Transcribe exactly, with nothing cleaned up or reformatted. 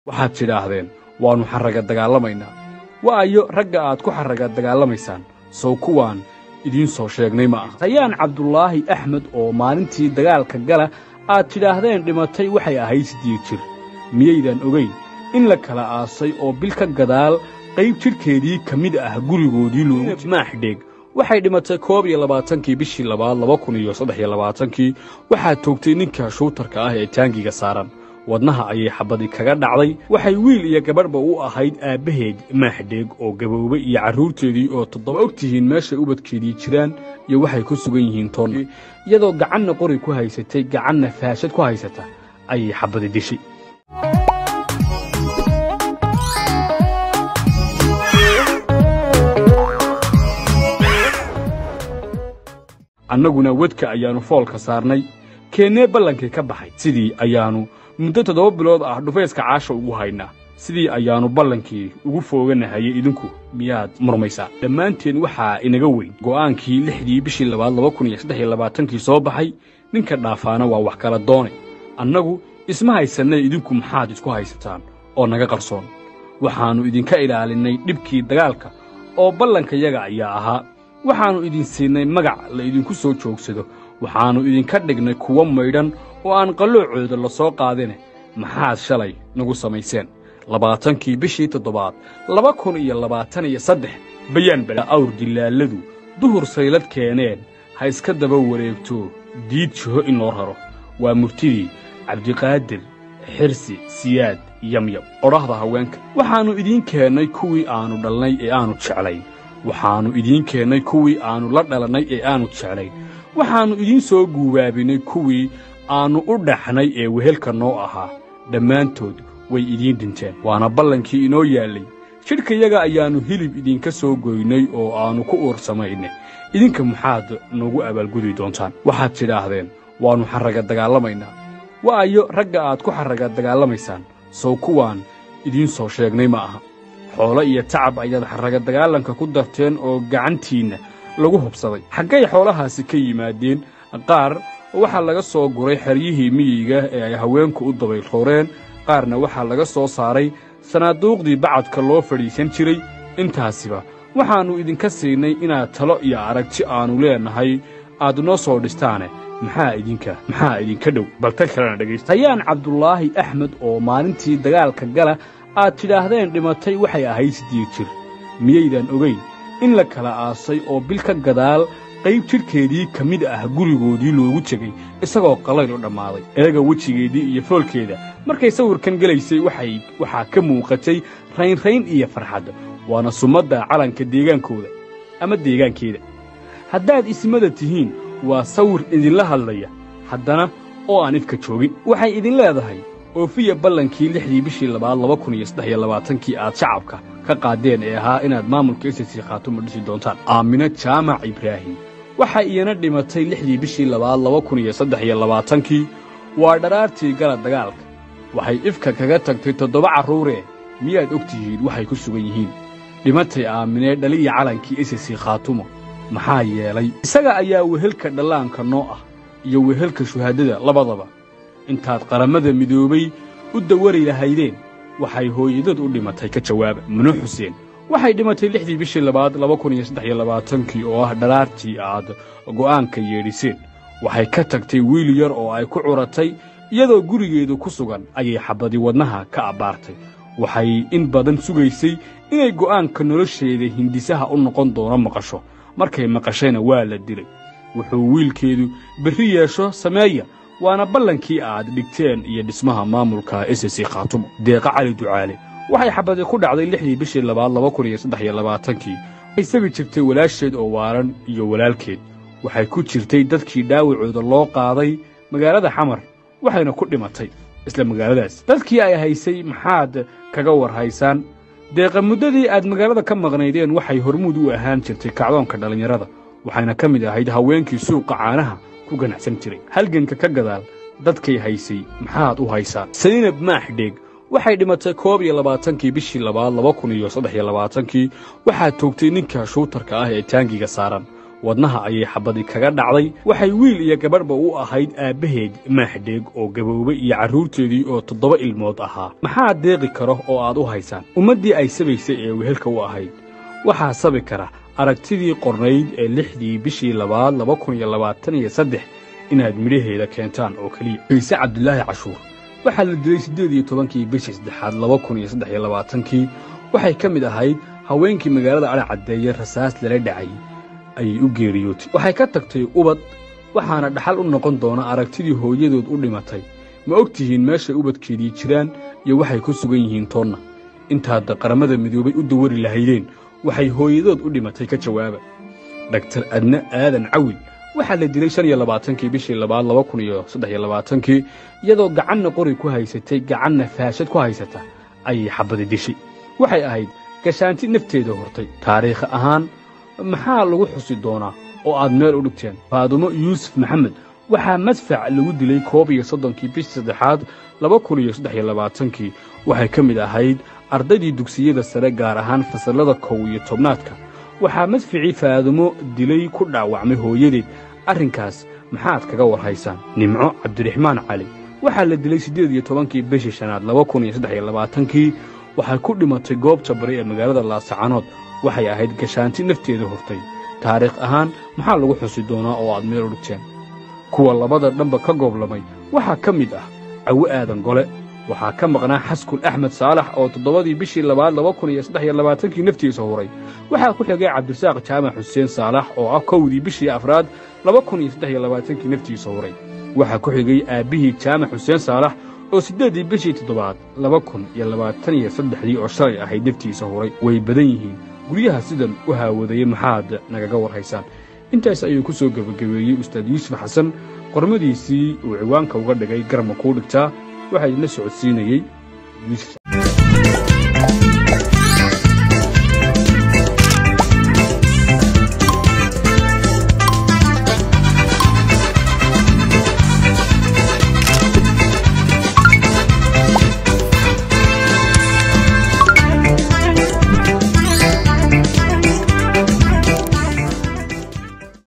waxaad tidhaahdeen waannu xarraga dagaalamaynaa waayo ragga aad ku xarraga dagaalamaysaan sow kuwaan idiin soo sheegnay ma aha sayaan cabdulaahi axmed oo maalintii dagaalka gala aad tidhaahdeen dhimatay waxay ahayd siddeed jir miyaydan ogayn in la kala aasay oo bil ka gadaal qayb jidhkeedii ka mid ah gurigoodii loogu maaxdheeg waxay dhimatay koob iyo labaatankii bishii labaad laba kun iyo saddex iyo labaatankii waxaa toogtay ninka shuutarka ah ee taangiga saaran wadnaha ayay xabadi kaga dhacday waxay wiil iyo gabadhba u ahayd aabbaheed maaxdheeg oo gaboobay iyo carruurteedii oo toddoba og tihiin meeshay ubadkeedii jiraan iyo waxay ku sugan yihiin toon iyadoo gacanna qori ku haysatay gacanna faashad ku haysata ayay xabadi dishay annaguna wadka ayaannu foolka saarnay keennee ballankii ka baxay sidii ayaannu muddo toddoba bilood ah dhufayska caasha ugu haynaa sidii ayaannu ballankii ugu foogannahayay idinku miyaad murmaysaa dhammaanteen waxaa inaga weyn go'aankii lixdii bishii labaad laba kun iyo saddex iyo labaatankii soo baxay ninka dhaafaana waa wax kala doone annagu isma haysannay idinku maxaad isku haysataan oo naga qarsoon waxaannu idinka ilaalinnay dhibkii dagaalka oo ballankayaga ayaa ahaa waxaannu idin siinay magac la idinku soo joogsado waxaannu idinka dhignay kuwo maydhan oo aan qalloocooda la soo qaadine maxaad shalay nagu samayseen labaatankii bishii toddobaad laba kun iyo labaatan iyo saddex bayaan bala awr dilaalladu duhur saylad keeneen ha iska daba wareegto diid jiho in loo raro waa murtidii cabdiqaadir xirsi siyaad yamyam odhahda haweenka waxaannu idiin keennay kuwii aannu dhalnay ee aannu jeclayn waxaannu idiin keennay kuwii aannu la dhalannay ee aannu jeclayn waxaannu idiin soo guubaabinnay kuwii aannu u dhaxnay ee wehelka noo ahaa dhammaantood way idiin dhinteen waana ballankii inoo yaallay jidhkayaga ayaannu hilib idinka soo goynay oo aannu ku uursamaynay idinka maxaad noogu abaalgudi doontaan waxaad tidhaahdeen waannu xarraga dagaalamaynaa waayo ragga aad ku xarraga dagaalamaysaan sow kuwaan idiin soo sheegnay ma aha xoolo iyo tacab ayaad xarraga dagaalanka ku darteen oo gacantiinna lagu hubsaday xaggay xoolahaasi ka yimaadeen qaar waxaa laga soo guray xeryihii miyiga ee ay haweenku u dabaylrooreen qaarna waxaa laga soo saaray sanaaduuqdii bacadka loo fadhiisan jiray intaasiba waxaannu idinka siinay inaad talo iyo aragti aannu leennahay aad noo soo dhistaane maxaa idinka maxaa idinka dhow balta kalena dhegaysta sayaan cabdulaahi axmed oo maalintii dagaalka gala aad tidhaahdeen dhimatay waxay ahayd siddeed jir miyaydan ogayn in la kala aasay oo bil ka gadaal qayb jidhkeedii ka mid ah gurigoodii loogu tegey isagoo qalayl u dhammaaday eega wejigeedii iyo foolkeeda markay sawirkan gelaysay waxay waxaa ka muuqatay raynrayn iyo farxad waana sumadda calanka deegaankooda ama deegaankeeda haddaad ismada tihiin waa sawir idinla hadlaya haddana oo aan ifka joogin waxay idin leedahay oofiya ballankii lixdii bishii labaad laba kun iyo saddex iyo labaatankii aad shacabka ka qaadeen ee ahaa inaad maamulka esasi khaatumo dhisi doontaan aamino jaamac ibraahim waxay iyana dhimatay lixdii bishii labaad laba kun iyo saddex iyo labaatankii waa dharaartii gala dagaalka waxay ifka kaga tagtay toddoba carruuree miyaad og tihiin waxay ku sugan yihiin dhimatay aaminee dhaliya calankii esasi khaatumo maxaa yeelay isaga ayaa wehelka dhallaanka noo ah iyo wehelka shuhaadada labadaba intaad qaramada midoobay u dawari lahaydeen waxay hooyadad u dhimatay ka jawaaba mino xuseen waxay dhimatay lixdii bishii labaad laba kun iyo saddex iyo labaatankii oo ah dhalaartii aad go'aanka yeedhiseen waxay ka tagtay wiil yar oo ay ku curatay iyadoo gurigeedu ku sugan ayay xabadi wadnaha ka abbaartay waxay in badan sugaysay inay go'aanka nolosheeda hindisaha u noqon doono maqasho markay maqashayna waa la dilay wuxuu wiilkeedu berri yeesho sameeya waana ballankii aad dhigteen iyo dhismaha maamulka esasi khaatumo deeqa cali ducaale waxay xabadi ku dhacday lixdii bishii labaad laba kun iyo saddex iyo labaatankii waxay sabi jirtay walaasheed oo waaran iyo walaalkeed waxay ku jirtay dadkii dhaawacooda loo qaaday magaalada xamar waxayna ku dhimatay isla magaaladaas dadkii ay haysay maxaad kaga war haysaan deeqa muddadii aad magaalada ka maqnaydeen waxay hormuud u ahaan jirtay kacdoonka dhallinyarada waxayna ka mid ahayd haweenkii suuqa caanaha ku ganacsan jiray halganka ka gadaal dadkay haysay maxaad u haysaan saynab maaxdheeg waxay dhimatay koob iyo labaatankii bishii labaad laba kun iyo saddex iyo labaatankii waxaa toogtay ninka shuutarka ah ee taangiga saaran wadnaha ayay xabadi kaga dhacday waxay wiil iyo gabadhba u ahayd aabbaheed maaxdheeg oo gaboobay iyo carruurteedii oo toddoba ilmood ahaa maxaa deeqi karo oo aad u haysaan ummaddii ay sabaysay ee wehelka u ahayd waxaa sabi kara aragtidii qornayd ee lixdii bishii labaad laba kun iyo labaatan iyo saddex inaad midhaheeda keentaan oo keliya ciise cabdulaahi cashuur waxaa la dilay siddeed iyo tobankii bishii saddexaad laba kun iyo saddex iyo labaatankii waxay ka mid ahayd haweenkii magaalada adha caddeeye rasaas lala dhacay ayay u geeriyootay waxay ka tagtay ubad waxaana dhaxal u noqon doona aragtidii hooyadood u dhimatay ma og tihiin meeshay ubadkeedii jiraan iyo waxay ku sugan yihiin toonna intaadda qaramada midoobay u dawari lahaydeen waxay hooyadood u dhimatay ka jawaaba dhaktar adna aadan cawil waxaa la dilay shan iyo labaatankii bishii labaad laba kun iyo saddex iyo labaatankii iyadoo gacanna qori ku haysatay gacanna faashad ku haysata ayay xabadi dishay waxay ahayd gashaanti nafteeda hortay taariikh ahaan maxaa lagu xusi doonaa oo aad meel u dhigteen faadumo yuusuf maxamed waxaa madfac lagu dilay koob iyo soddonkii bishii saddexaad laba kun iyo saddex iyo labaatankii waxay ka mid ahayd ardaydii dugsiyada sare gaar ahaan fasallada kow iyo tobnaadka waxaa madficii faadumo dilay ku dhaawacmay hooyadeed arrinkaas maxaad kaga war haysaan nimco cabdiraxmaan cali waxaa la dilay siddeed iyo tobankii bishii shanaad laba kun iyo saddex iyo labaatankii waxay ku dhimatay goobta bari ee magaalada laasacanood waxay ahayd gashaanti nafteeda hortay taariikh ahaan maxaa lagu xusi doonaa oo aad meel u dhigteen kuwa labada dhanba ka gooblamay waxaa ka mid ah cawo aadan gole waxaa ka maqnaa xaskul axmed saalax oo toddobadii bishii labaad laba kun iyo saddex iyo labaatankii naftiisa huray waxaa ku xigay cabdisaaq jaamac xuseen saalax oo ah kowdii bishii afraad laba kun iyo saddex iyo labaatankii naftiisa huray waxaa ku xigay aabbihii jaamac xuseen saalax oo siddeeddii bishii toddobaad laba kun iyo labaatan iyo saddexdii oo shalay ahayd naftiisa huray way badan yihiin guryaha sidan u haawadaya maxaad nagaga war haysaan intaas ayuu ku soo gebagabeeyey ustaad yuusuf xasan qormadiisii uu ciwaanka uga dhigay garma kuu dhigtaa waxaa idinla socodsiinayey yuusuf